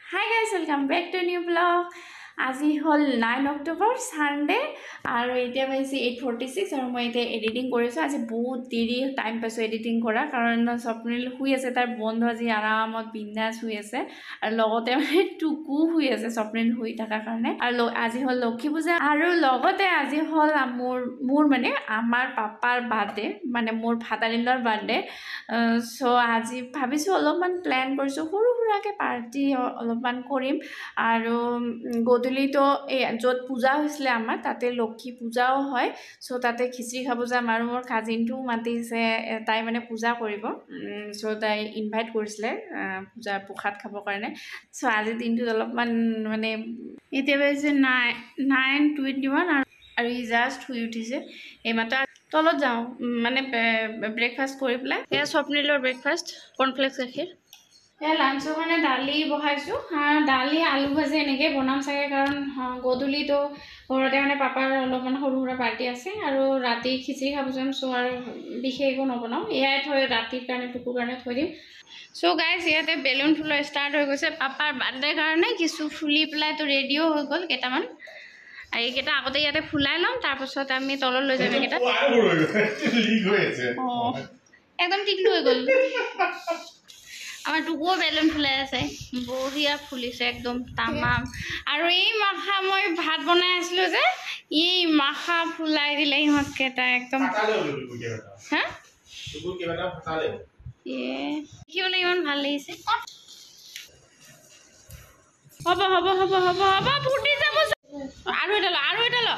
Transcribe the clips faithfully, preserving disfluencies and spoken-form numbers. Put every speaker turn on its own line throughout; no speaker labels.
Hi guys, welcome back to a new vlog. আজি হল nine October Sunday আৰু এতিয়া পাইছে এইট ফৰ্টি ছিক্স আৰু মই এতিয়া এডিটিং কৰিছোঁ। আজি বহুত দেৰি টাইম পাইছোঁ এডিটিং কৰা কাৰণ স্বপ্নিল শুই আছে, তাৰ বন্ধ আজি আৰামত বিন্দাছ শুই আছে আৰু লগতে মানে টুকু শুই আছে স্বপ্নিল শুই থকাৰ কাৰণে। আৰু আজি হ'ল লক্ষী পূজা আৰু লগতে আজি হ'ল মোৰ মোৰ মানে আমাৰ পাপাৰ বাৰ্থডে, মানে মোৰ father in law birthday. So' আজি ভাবিছোঁ অলপমান প্লেন কৰিছোঁ, সৰু সুৰাকৈ পাৰ্টি অলপমান কৰিম আৰু গধূলিতো এই য'ত পূজা হৈছিলে আমাৰ তাতে লক্ষী পূজাও হয়। চ' তাতে খিচিৰি খাব যাম আৰু মোৰ কাজিনটোও মাতিছে, তাই মানে পূজা কৰিব। চ' তাই ইনভাইট কৰিছিলে পূজা প্ৰসাদ খাবৰ কাৰণে। চ' আজিৰ দিনটোত অলপমান মানে এতিয়া পাইছে নাইন নাইন টুৱেণ্টি ওৱান আৰু আৰু ই জাষ্ট শুই উঠিছে এইমাত্ৰ। তলত যাওঁ মানে ব্ৰেকফাষ্ট কৰি পেলাই। এয়া স্বপ্নিলৰ ব্ৰেকফাষ্ট, কৰ্ণফ্লেক্স গাখীৰ। এয়া লাঞ্চৰ কাৰণে দালি বহাইছোঁ, দালি আলু ভাজি এনেকৈ বনাম চাগে, কাৰণ গধূলিতো ঘৰতে মানে পাপাৰ অলপমান সৰু সুৰা পাৰ্টি আছে আৰু ৰাতি খিচিৰি খাব যাম। চ' আৰু বিশেষ একো নবনাওঁ, এয়াই থৈ ৰাতিৰ কাৰণে টুকুৰ কাৰণে থৈ দিম। চ' গাইজ ইয়াতে বেলুন ফুলোৱা ষ্টাৰ্ট হৈ গৈছে পাপাৰ বাৰ্থডেৰ কাৰণে। কিছু ফুলি পেলাইতো ৰেডিও হৈ গ'ল কেইটামান, আৰু এইকেইটা আগতে ইয়াতে ফুলাই ল'ম, তাৰপাছত আমি তলত লৈ যাম এইকেইটা। অঁ একদম টিকলু হৈ গ'ল। আমাৰ টুকুও বেলুন ফুলাই আছে, বঢ়িয়া ফুলিছে একদম তামাম। আৰু এই মাখা মই ভাত বনাই আছিলোঁ যে, এই মাখা ফুলাই দিলে ইহঁতকেইটা একদম। হা দেখিবলৈ ইমান ভাল লাগিছে। হ'ব হ'ব হ'ব হ'ব হ'ব ফুটি যাব। আৰু এটা ল আৰু এটা ল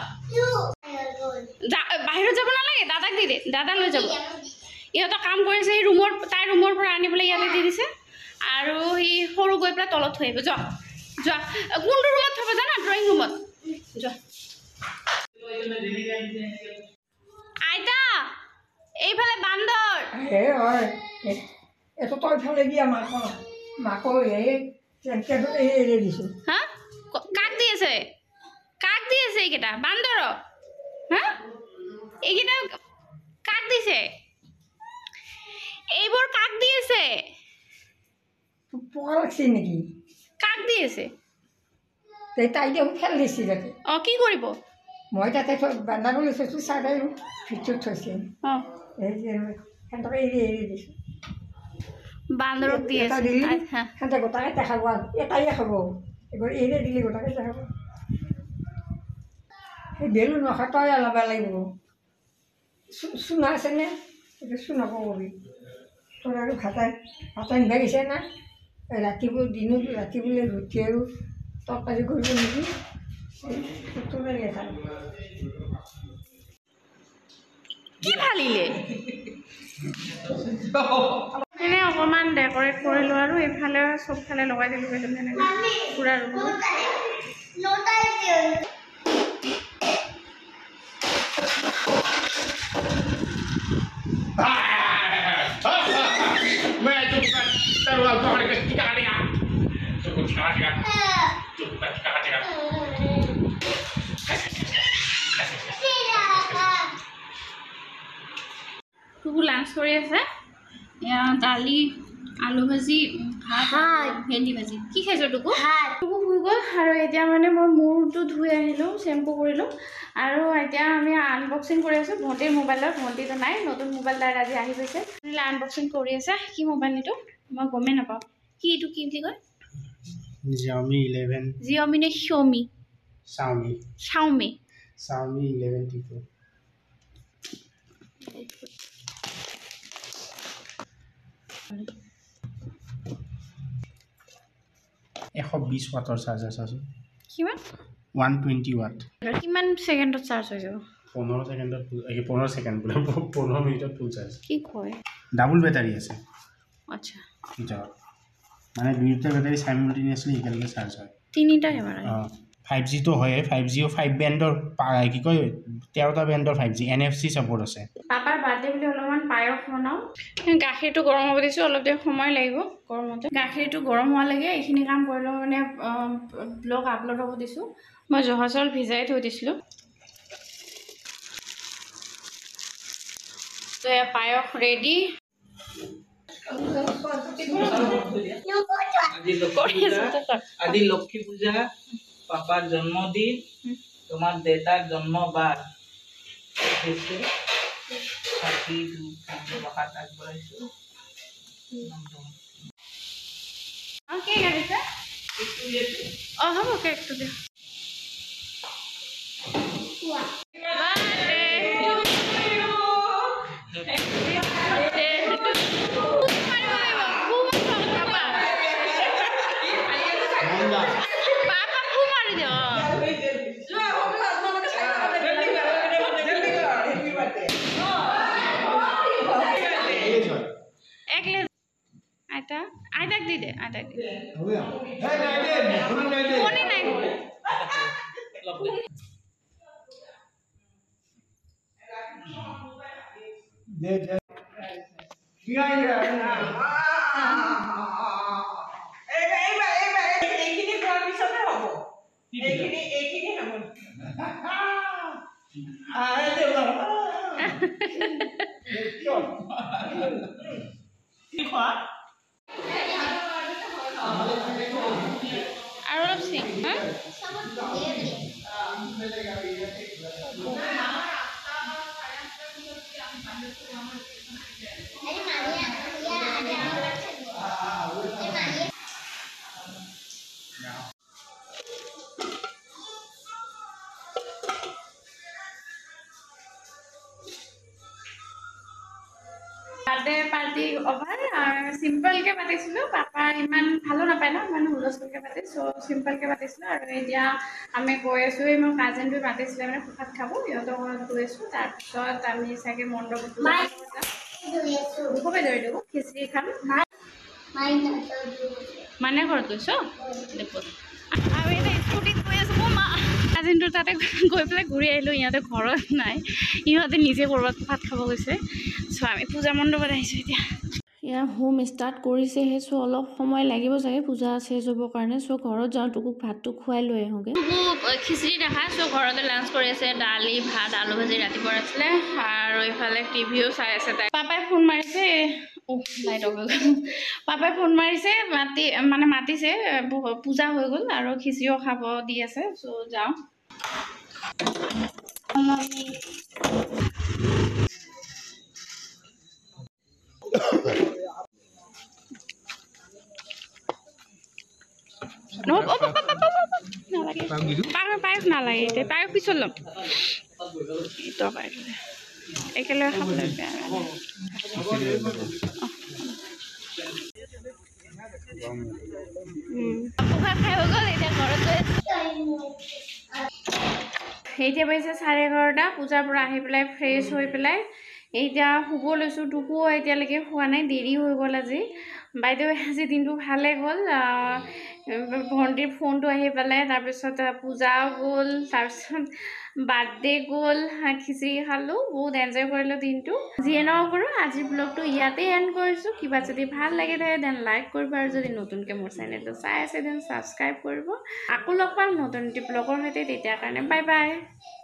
বাহিৰত যাব নালাগে, দাদাক দি দে, দাদা লৈ যাব। ইহঁতৰ কাম কৰিছে, এই ৰুমৰ তাই ৰুমৰ পৰা আনি পেলাই ইয়াতে দি দিছে আৰু সি সৰু গৈ পেলাই তলত থৈ আহিব। যোৱা যোৱা, কোনটো ৰুমত থ'ব জানা? ড্ৰয়িং ৰুমত যোৱা। আইতা এইফালে বান্দৰ।
এইটো তই ফালে দিয়া মাক মাকো এই এৰি দিছোঁ।
হা কাক দি আছে? কাক দি আছে এইকেইটা বান্দৰ? হা এইকেইটা কাক দিছে? এইবোৰ কাক দি আছে?
পোকা লাগছে নেকি?
কাক দি আছে?
তাই দেখোন খেল দিছে তাতে।
অঁ কি কৰিব?
মই তাতে বান্দাবলৈ থৈছোঁ, চাই ভিতৰত থৈছে।
অঁ
এই যে সিহঁতকে এৰি এৰি দিছোঁ।
বান্দৰক দি
এটা
আছে।
দিলি
আচ্ছা
সিহঁতে গোটাকেইটা খাব, এটাই খাব। এইবাৰ এৰি দিলি গোটাকেইটা খাব। সেই বেলুন নখা তই ওলাব লাগিব। চুনা আছেনে? এইটো চুনাকো কবি। তোৰ আৰু ভাতাই ভাত আনিব গৈছে না, ৰাতিপুৱা দিনত ৰাতি বোলে ৰুটি আৰু তৰকাৰী কৰিব নেকি? তোৰে লেখা
কি ফালিলে? এনে অকণমান ডেক'ৰেট কৰিলোঁ আৰু এইফালে চবফালে লগাই দিলোঁ বেলুন এনেকৈ পুৰা ৰুমত। টুকু লাঞ্চ কৰি আছে, এয়া দালি আলু ভাজি ভাত ভেন্দি ভাজি। কি খাইছ টুকু? টুকু শুই গ'ল আৰু এতিয়া মানে মই মূৰটো ধুই আহিলোঁ, চেম্পু কৰিলোঁ আৰু এতিয়া আমি আনবক্সিং কৰি আছোঁ ভণ্টিৰ মোবাইলত। ভণ্টিটো নাই, নতুন মোবাইল তাইৰ আজি আহি গৈছে, আনবক্সিং কৰি আছে। কি মোবাইল এইটো মই গমেই নাপাওঁ, কি এইটো কি বুলি কয়?
Xiaomi eleven.
Xiaomi নে Xiaomi?
Xiaomi.
Xiaomi.
Xiaomi eleven T Pro. এশ বিশ ৱাটৰ চাৰ্জাৰ চাচোন।
কিমান?
One twenty watt.
কিমান ছেকেণ্ডত চাৰ্জ হৈ যাব?
পোন্ধৰ ছেকেণ্ডত পোন্ধৰ ছেকেণ্ড বোলে পোন্ধৰ মিনিটত ফুল চাৰ্জ।
কি কয়?
ডাবল বেটাৰী আছে।
আচ্ছা
ভিতৰত মানে দুইটা বেটাৰী চাইমultaneously একেলগে চাৰ্জ হয়।
তিনিটা কেমেৰা?
অঁ ফাইভ জিটো হয়ে, ফাইভ জিও ফাইভ বেণ্ডৰ কি কয় তেৰটা বেণ্ডৰ five G N F C support আছে।
পাপাৰ বাৰ্থডে বুলি অলপমান পায়স বনাওঁ। গাখীৰটো গৰম হ'ব দিছোঁ, অলপ দেৰি সময় লাগিব গৰমতে। গাখীৰটো গৰম হোৱালৈকে এইখিনি কাম কৰি লওঁ, মানে ব্লগ আপলোড হ'ব দিছোঁ। মই জহা চাউল ভিজাই থৈ দিছিলোঁ। তো এয়া পায়স ৰেডি।
আজি লক্ষ্মী
কৰি আছো
পূজা
তো কৰ।
আজি লক্ষ্মী পূজা পাপাৰ জন্মদিন তোমাৰ দেউতাৰ জন্মবাৰ হৈছে চাকি ধূপ প্ৰসাদ আগবঢ়াইছো
অঁ কেক আনিছে অঁ হ'ব কেকটো দিয়া আইতা আইতাক দি দে আইতাক দি দে ফোনে নাই আৰু অলপ চিং হা বাৰ্থডে পাৰ্টি অভাৰ চিম্পলকৈ পাতিছিলোঁ পাপা ইমান ভালো নাপায় ন ইমান হুলস্থুলকৈ পাতি চ' চিম্পলকৈ পাতিছিলোঁ আৰু এতিয়া আমি গৈ আছোঁ এই মোৰ কাজিনটো মাতিছিলে মানে প্ৰসাদ খাব সিহঁতৰ ঘৰত গৈ আছোঁ তাৰপিছত আমি চাগে মণ্ডপত খুবেই ধৰি দিব খিচিৰি খাম মানে ঘৰত গৈছ আৰু এতিয়া স্কুটিত গৈ আছোঁ মোৰ মা কাজিনটোৰ তাতে গৈ পেলাই ঘূৰি আহিলোঁ ইহঁতে ঘৰত নাই ইহঁতে নিজে ক'ৰবাত ভাত খাব গৈছে চ' আমি পূজা মণ্ডপত আহিছোঁ এতিয়া ইয়াৰ হোম ষ্টাৰ্ট কৰিছেহে চ' অলপ সময় লাগিব চাগে পূজা চেজ হ'বৰ কাৰণে চ' ঘৰত যাওঁ তোকো ভাতটো খুৱাই লৈ আহোঁগৈ খিচিৰি দেখা চ' ঘৰতে লাঞ্চ কৰি আছে দালি ভাত আলু ভাজি ৰাতিপুৱা আছিলে আৰু এইফালে টিভিও চাই আছে তাই পাপাই ফোন মাৰিছে লাইট অফ হৈ গ'ল পাপাই ফোন মাৰিছে মাতি মানে মাতিছে পূজা হৈ গ'ল আৰু খিচিৰিও খাব দি আছে চ' যাওঁ পায়স নালাগে এতিয়া পায়স পিছত ল'ম তৰকাৰী একেলগে খাবলৈ বেয়া খাই হৈ গ'ল এতিয়া ঘৰত গৈ এতিয়া পাইছে চাৰে এঘাৰটা পূজাৰ পৰা আহি পেলাই ফ্ৰেছ হৈ পেলাই এতিয়া শুব লৈছোঁ তোকো এতিয়ালৈকে শুৱা নাই দেৰি হৈ গ'ল আজি বাইদেউ আজি দিনটো ভালে গ'ল ভণ্টিৰ ফোনটো আহি পেলাই তাৰপিছত পূজাও গ'ল তাৰপিছত বাৰ্থডে গ'ল খিচিৰি খালোঁ বহুত এনজয় কৰিলোঁ দিনটো যিয়ে নহওক কৰোঁ আজিৰ ব্লগটো ইয়াতে এণ্ড কৰিছোঁ কিবা যদি ভাল লাগে থাকে দেন লাইক কৰিব আৰু যদি নতুনকৈ মোৰ চেনেলটো চাই আছে দেন ছাবস্ক্ৰাইব কৰিব আকৌ লগ পাম নতুন এটি ব্লগৰ সৈতে তেতিয়াৰ কাৰণে বাই বাই